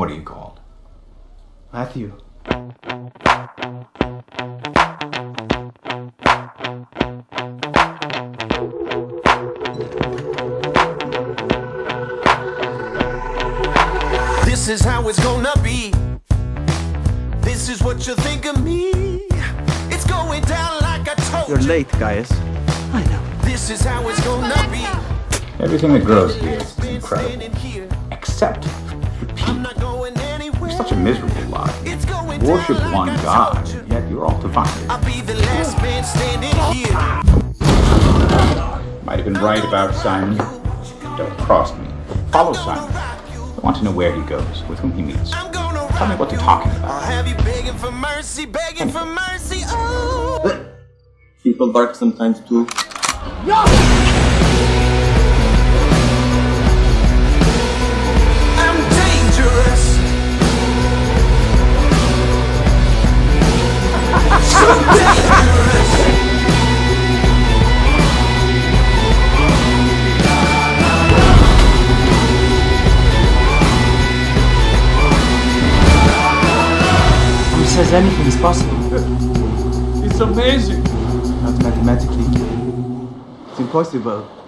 What are you called? Matthew. This is how it's gonna be. This is what you think of me. It's going down like I told you. You're late, Gaius. I know. This is how it's gonna be. Everything that grows here is incredible. Except the people. You're such a miserable lot. Worship one God, yet you're all divided. I'll be the last man standing here. Might have been right about Simon. Don't cross me. Follow Simon. I want to know where he goes, with whom he meets. Tell me what they're talking I'll about. have you begging for mercy, begging for mercy. Oh, People bark sometimes too. I'm dangerous. So dangerous. Who says anything is possible? It's amazing. Not mathematically. It's impossible.